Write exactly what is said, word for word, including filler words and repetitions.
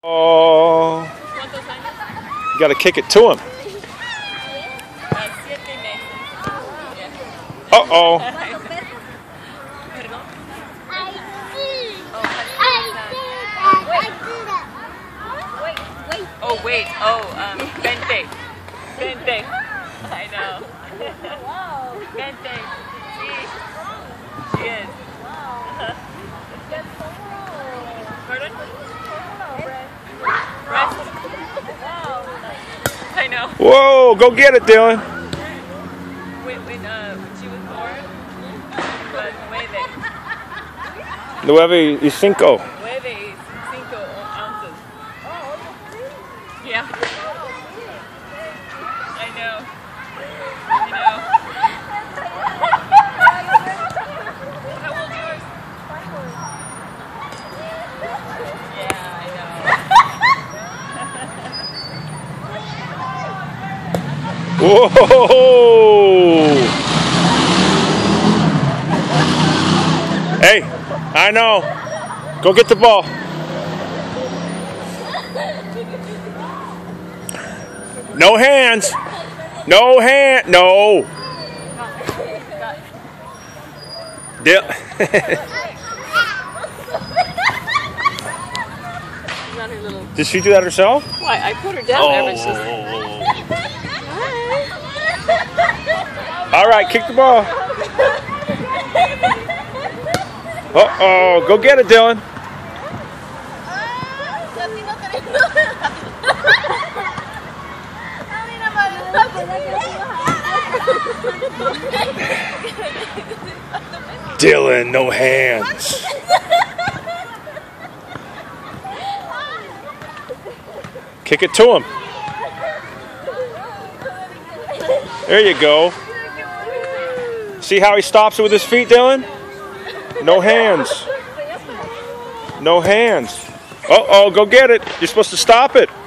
Oh, you gotta kick it to him. Uh oh. Oh wait, oh, um, Bente. Bente. I know. Bente. See? She is. Pardon? Rest. I know. Whoa, go get it, Dylan. When, when, uh, when she was born, but nueve. Nueve y cinco. Nueve y cinco ounces. Yeah. I know. I know. How old is yours? Yeah, I know. Whoa! Hey, I know. Go get the ball. No hands. No hand. No. Dil Did she do that herself? Why? I put her down there, but she's... All right, kick the ball. Uh-oh, go get it, Dylan. Dylan, no hands. Kick it to him. There you go. See how he stops it with his feet, Dylan? No hands. No hands. Uh-oh, go get it. You're supposed to stop it.